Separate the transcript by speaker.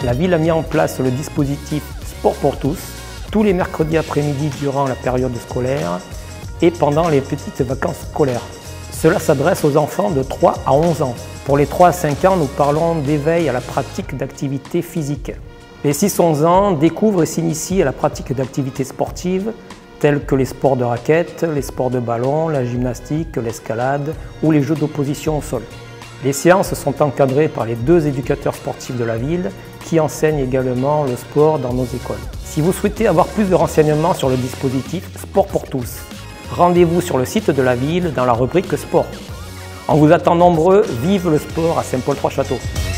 Speaker 1: La ville a mis en place le dispositif Sport pour tous, tous les mercredis après-midi durant la période scolaire et pendant les petites vacances scolaires. Cela s'adresse aux enfants de 3 à 11 ans. Pour les 3 à 5 ans, nous parlons d'éveil à la pratique d'activités physiques. Les 6-11 ans découvrent et s'initient à la pratique d'activités sportives telles que les sports de raquettes, les sports de ballon, la gymnastique, l'escalade ou les jeux d'opposition au sol. Les séances sont encadrées par les 2 éducateurs sportifs de la ville qui enseignent également le sport dans nos écoles. Si vous souhaitez avoir plus de renseignements sur le dispositif Sport pour tous, rendez-vous sur le site de la ville dans la rubrique Sport. On vous attend nombreux, vive le sport à Saint-Paul-Trois-Châteaux.